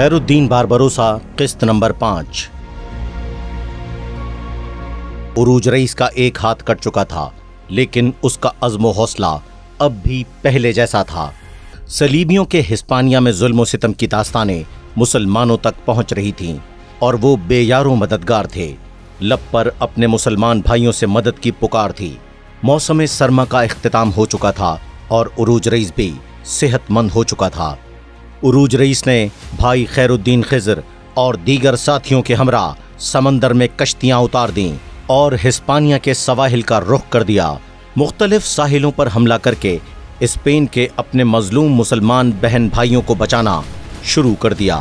Khairuddin Barbarossa किस्त number 5। उरूज rice का एक हाथ कट चुका था, लेकिन उसका अज़्म हौसला अब भी पहले जैसा था। सलीबियों के हिस्पानिया में जुल्म सितम की दास्तानें मुसलमानों तक पहुंच रही थीं और वो बेयारों मददगार थे। लब पर अपने मुसलमान भाइयों से मदद की पुकार थी। मौसम सरमा का इख्तिताम हो चुका था और उरूज रईस भी सेहतमंद हो चुका था। उरूज रईस ने भाई खैरुद्दीन खिज़र और दीगर साथियों के हमरा समंदर में कश्तियां उतार दीं और हिस्पानिया के सवाहिल का रुख कर दिया। मुख्तलिफ साहिलों पर हमला करके स्पेन के अपने मजलूम मुसलमान बहन भाइयों को बचाना शुरू कर दिया।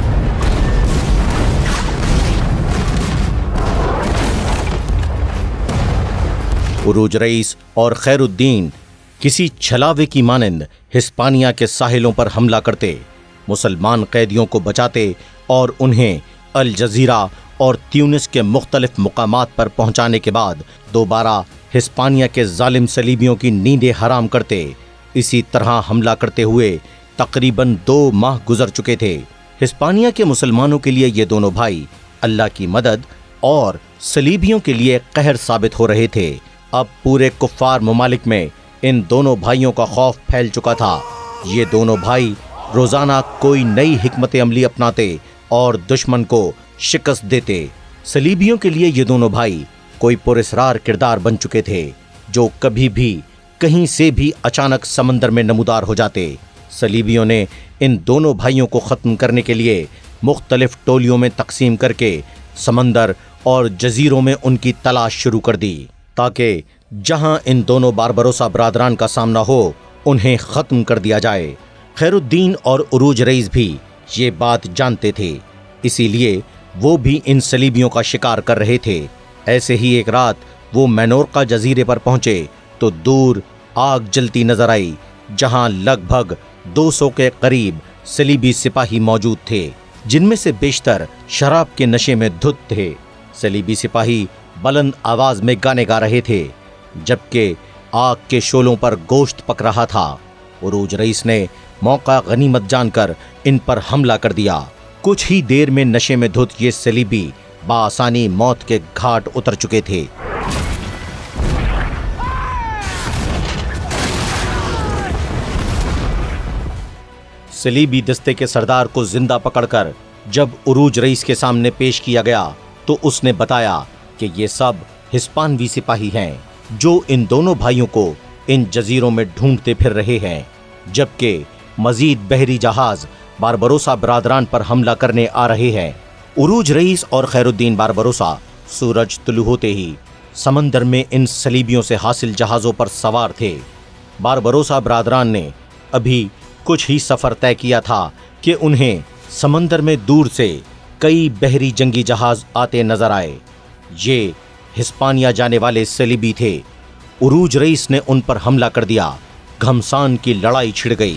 उरूज रईस और खैरुद्दीन किसी छलावे की मानंद हिस्पानिया के साहिलों पर हमला करते, मुसलमान कैदियों को बचाते और उन्हें अल जजीरा और ट्यूनिस के मुख्तलिफ मुकामात पर पहुंचाने के बाद दोबारा हिस्पानिया के जालिम सलीबियों की नींदें हराम करते। इसी तरह हमला करते हुए तकरीबन 2 माह गुजर चुके थे। हिस्पानिया के मुसलमानों के लिए ये दोनों भाई अल्लाह की मदद और सलीबियों के लिए कहर साबित हो रहे थे। अब पूरे कुफ्फार ममालिक में इन दोनों भाइयों का खौफ फैल चुका था। ये दोनों भाई रोजाना कोई नई हिकमत अमली अपनाते और दुश्मन को शिकस्त देते। सलीबियों के लिए ये दोनों भाई कोई पुरस्रार किरदार बन चुके थे, जो कभी भी कहीं से भी अचानक समंदर में नमूदार हो जाते। सलीबियों ने इन दोनों भाइयों को ख़त्म करने के लिए मुख्तलिफ टोलियों में तकसीम करके समंदर और जजीरों में उनकी तलाश शुरू कर दी, ताकि जहां इन दोनों बारबरोसा बरादरान का सामना हो उन्हें ख़त्म कर दिया जाए। खैरुद्दीन और उरूज रईस भी ये बात जानते थे, इसीलिए वो भी इन सलीबियों का शिकार कर रहे थे। ऐसे ही एक रात वो मैनोर्का जजीरे पर पहुंचे तो दूर आग जलती नजर आई, जहां लगभग 200 के करीब सलीबी सिपाही मौजूद थे, जिनमें से बेशतर शराब के नशे में धुत थे। सलीबी सिपाही बुलंद आवाज में गाने गा रहे थे, जबकि आग के शोलों पर गोश्त पक रहा था। उरूज रईस ने मौका गनीमत जानकर इन पर हमला कर दिया। कुछ ही देर में नशे में धुत ये सलीबी बासानी मौत के घाट उतर चुके थे। सलीबी दस्ते के सरदार को जिंदा पकड़कर जब उरूज रईस के सामने पेश किया गया तो उसने बताया कि ये सब हिस्पानवी सिपाही हैं, जो इन दोनों भाइयों को इन जजीरों में ढूंढते फिर रहे हैं, जबकि मजीद बहरी जहाज बारबरोसा बरादरान पर हमला करने आ रहे हैं। उरूज रईस और खैरुद्दीन बारबरोसा सूरज तुलू होते ही समंदर में इन सलीबियों से हासिल जहाज़ों पर सवार थे। बारबरोसा बरादरान ने अभी कुछ ही सफ़र तय किया था कि उन्हें समंदर में दूर से कई बहरी जंगी जहाज़ आते नजर आए। ये हिस्पानिया जाने वाले सलीबी थे। उरूज रईस ने उन पर हमला कर दिया। घमसान की लड़ाई छिड़ गई।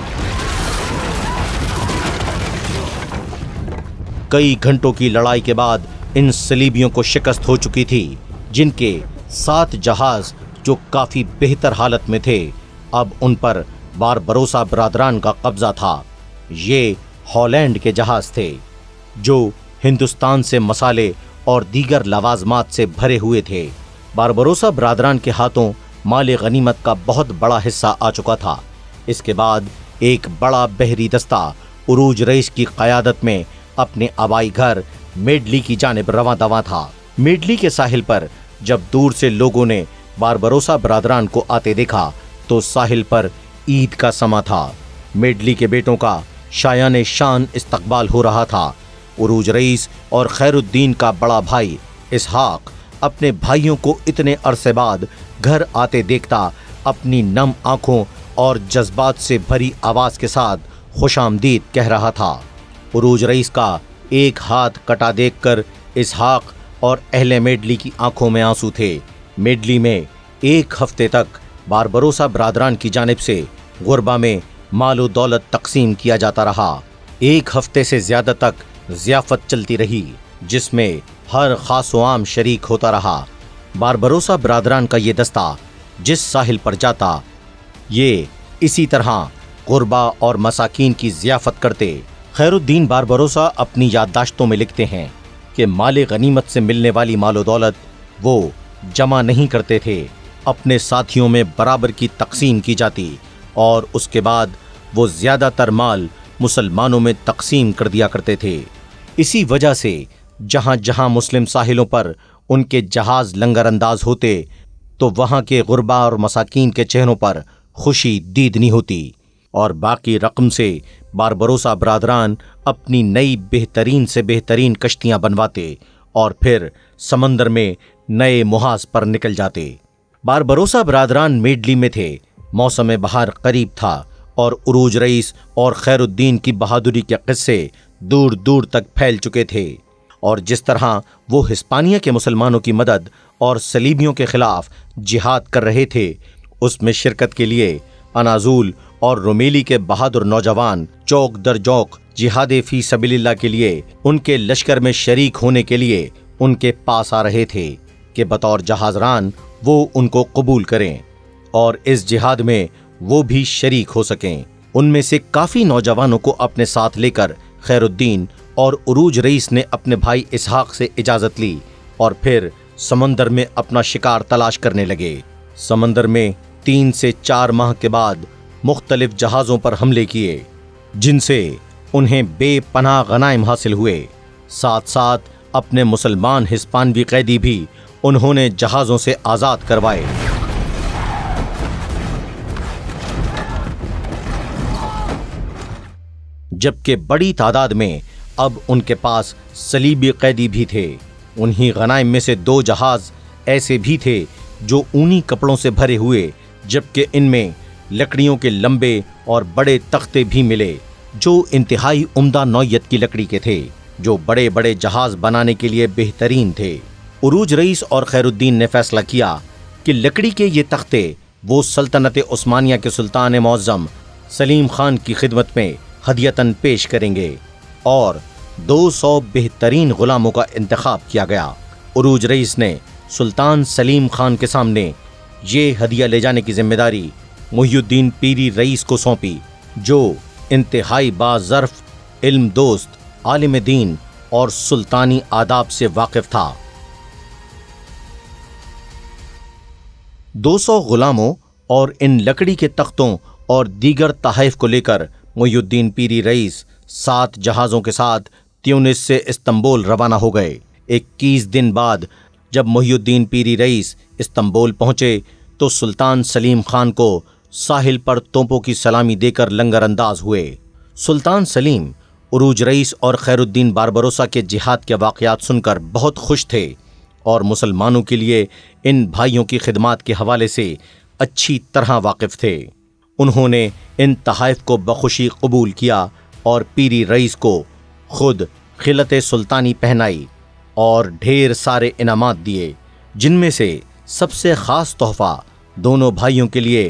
कई घंटों की लड़ाई के बाद इन सलीबियों को शिकस्त हो चुकी थी, जिनके 7 जहाज जो काफी बेहतर हालत में थे, अब उन पर बारबरोसा बरादरान का कब्जा था। ये हॉलैंड के जहाज थे, जो हिंदुस्तान से मसाले और दीगर लवाजमात से भरे हुए थे। बारबरोसा बरादरान के हाथों माल गनीमत का बहुत बड़ा हिस्सा आ चुका था। इसके बाद एक बड़ा बहरी दस्ता उरूज रईस की क़यादत में अपने आबाई घर मेडली की जानिब रवां दवां था। मेडली के साहिल पर जब दूर से लोगों ने बारबरोसा बरादरान को आते देखा तो साहिल पर ईद का समा था। मेडली के बेटों का शायान शान इस्तकबाल हो रहा था। उरूज रईस और खैरुद्दीन का बड़ा भाई इसहाक अपने भाइयों को इतने अरसे बाद घर आते देखता अपनी नम आंखों और जज्बात से भरी आवाज के साथ खुशामदीद कह रहा था। उरूज रईस का एक हाथ कटा देखकर इसहाक और अहले मेडली की आंखों में आंसू थे। मेडली में 1 हफ्ते तक बारबरोसा बरादरान की जानिब से गुरबा में मालो दौलत तकसीम किया जाता रहा। 1 हफ्ते से ज्यादा तक ज़ियाफ़त चलती रही, जिसमें हर खास व आम शरीक होता रहा। बारबरोसा बरादरान का ये दस्ता जिस साहिल पर जाता, ये इसी तरह गुरबा और मसाकीन की ज़ियाफ़त करते। خیر الدین باربروسا اپنی یادداشتوں میں لکھتے ہیں کہ مال غنیمت سے ملنے والی مال و دولت وہ جمع نہیں کرتے تھے، اپنے ساتھیوں میں برابر کی تقسیم کی جاتی اور اس کے بعد وہ زیادہ تر مال مسلمانوں میں تقسیم کر دیا کرتے تھے۔ اسی وجہ سے جہاں جہاں مسلم ساحلوں پر ان کے جہاز لنگر انداز ہوتے تو وہاں کے غربا اور مساکین کے چہروں پر خوشی دیدنی ہوتی، اور باقی رقم سے باربروسا برادران اپنی نئی بہترین سے بہترین کشتیاں بنواتے اور پھر سمندر میں نئے محاذ پر نکل جاتے۔ باربروسا برادران میڈلی میں تھے، موسم بہار قریب تھا اور عروج رئیس اور خیر الدین کی بہادری کے قصے دور دور تک پھیل چکے تھے، اور جس طرح وہ ہسپانیہ کے مسلمانوں کی مدد اور صلیبیوں کے خلاف جہاد کر رہے تھے، اس میں شرکت کے لیے انازول اور رومیلی کے بہادر نوجوان چوک در چوک جہاد فی سبیل اللہ کے لیے ان کے لشکر میں شریک ہونے کے لیے ان کے پاس آ رہے تھے کہ بطور جہاز ران وہ ان کو قبول کریں اور اس جہاد میں وہ بھی شریک ہو سکیں۔ ان میں سے کافی نوجوانوں کو اپنے ساتھ لے کر خیر الدین اور عروج رئیس نے اپنے بھائی اسحاق سے اجازت لی اور پھر سمندر میں اپنا شکار تلاش کرنے لگے۔ سمندر میں 3 سے 4 ماہ کے بعد مختلف جہازوں پر حملے کیے، جن سے انہیں بے پناہ غنائم حاصل ہوئے۔ ساتھ ساتھ اپنے مسلمان ہسپانوی قیدی بھی انہوں نے جہازوں سے آزاد کروائے۔ جبکہ بڑی تعداد میں اب ان کے پاس صلیبی قیدی بھی تھے۔ انہی غنائم میں سے 2 جہاز ایسے بھی تھے جو اونی کپڑوں سے بھرے ہوئے، جبکہ ان میں لکڑیوں کے لمبے اور بڑے تختے بھی ملے جو انتہائی عمدہ نوعیت کی لکڑی کے تھے، جو بڑے بڑے جہاز بنانے کے لیے بہترین تھے۔ عروج رئیس اور خیر الدین نے فیصلہ کیا کہ لکڑی کے یہ تختے وہ سلطنت عثمانیہ کے سلطان معظم سلیم خان کی خدمت میں ہدیتاً پیش کریں گے، اور 200 بہترین غلاموں کا انتخاب کیا گیا۔ عروج رئیس نے سلطان سلیم خان کے سامنے یہ ہدیہ لے جانے کی ذمہ داری محی الدین پیری رئیس کو سونپی، جو انتہائی باظرف، علم دوست، عالم دین اور سلطانی آداب سے واقف تھا۔ 200 غلاموں اور ان لکڑی کے تختوں اور دیگر تحائف کو لے کر محی الدین پیری رئیس 7 جہازوں کے ساتھ تیونس سے استنبول روانہ ہو گئے۔ 21 دن بعد جب محی الدین پیری رئیس استنبول پہنچے تو سلطان سلیم خان کو ساحل پر توپوں کی سلامی دے کر لنگر انداز ہوئے۔ سلطان سلیم عروج رئیس اور خیر الدین باربروسا کے جہاد کے واقعات سن کر بہت خوش تھے اور مسلمانوں کے لیے ان بھائیوں کی خدمات کے حوالے سے اچھی طرح واقف تھے۔ انہوں نے ان تحائف کو بخوشی قبول کیا اور پیری رئیس کو خود خلعت سلطانی پہنائی اور ڈھیر سارے انعامات دیے، جن میں سے سب سے خاص تحفہ دونوں بھائیوں کے لیے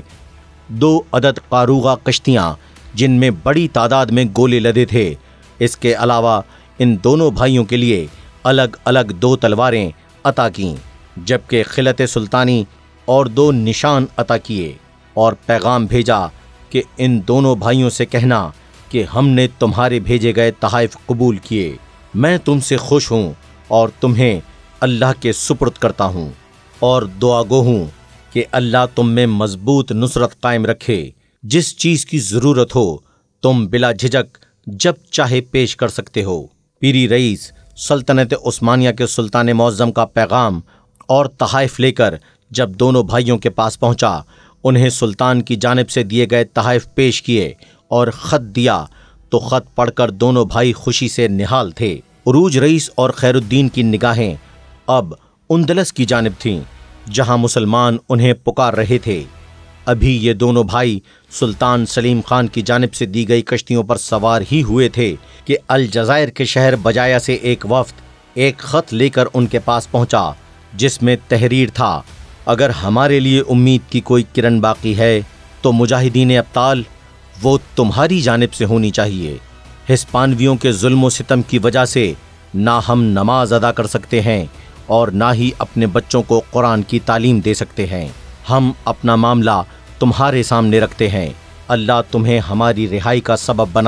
2 عدد قاروغہ کشتیاں جن میں بڑی تعداد میں گولے لدے تھے۔ اس کے علاوہ ان دونوں بھائیوں کے لیے الگ الگ 2 تلواریں عطا کیں، جبکہ خلعت سلطانی اور 2 نشان عطا کیے، اور پیغام بھیجا کہ ان دونوں بھائیوں سے کہنا کہ ہم نے تمہارے بھیجے گئے تحائف قبول کیے، میں تم سے خوش ہوں اور تمہیں اللہ کے سپرد کرتا ہوں، اور دعا گو ہوں کہ اللہ تم میں مضبوط نصرت قائم رکھے۔ جس چیز کی ضرورت ہو تم بلا جھجک جب چاہے پیش کر سکتے ہو۔ پیری رئیس سلطنت عثمانیہ کے سلطان معظم کا پیغام اور تحائف لے کر جب دونوں بھائیوں کے پاس پہنچا، انہیں سلطان کی جانب سے دیے گئے تحائف پیش کیے اور خط دیا تو خط پڑھ کر دونوں بھائی خوشی سے نہال تھے۔ عروج رئیس اور خیر الدین کی نگاہیں اب اندلس کی جانب تھیں، جہاں مسلمان انہیں پکار رہے تھے۔ ابھی یہ دونوں بھائی سلطان سلیم خان کی جانب سے دی گئی کشتیوں پر سوار ہی ہوئے تھے کہ الجزائر کے شہر بجایا سے ایک وفد ایک خط لے کر ان کے پاس پہنچا، جس میں تحریر تھا: اگر ہمارے لیے امید کی کوئی کرن باقی ہے تو مجاہدین ابطال وہ تمہاری جانب سے ہونی چاہیے۔ ہسپانویوں کے ظلم و ستم کی وجہ سے نہ ہم نماز ادا کر سکتے ہیں اور نہ ہی اپنے بچوں کو قرآن کی تعلیم دے سکتے ہیں۔ ہم اپنا معاملہ تمہارے سامنے رکھتے ہیں، اللہ تمہیں ہماری رہائی کا سبب بنائے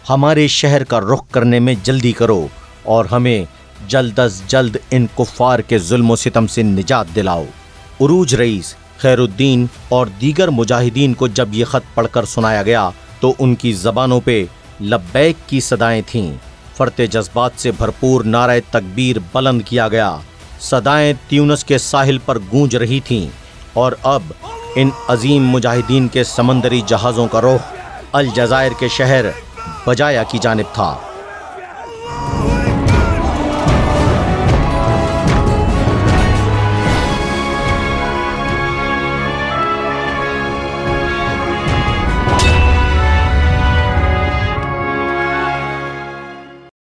ہمارے شہر کا رخ کرنے میں جلدی کرو اور ہمیں جلد از جلد ان کفار کے ظلم و ستم سے نجات دلاؤ۔ عروج رئیس خیر الدین اور دیگر مجاہدین کو جب یہ خط پڑھ کر سنایا گیا تو ان کی زبانوں پہ لبیک کی صدائیں تھیں۔ فرط جذبات سے بھرپور نعرہ تکبیر بلند کیا گیا۔ صدائیں تیونس کے ساحل پر گونج رہی تھیں اور اب ان عظیم مجاہدین کے سمندری جہازوں کا رخ الجزائر کے شہر بجایا کی جانب تھا۔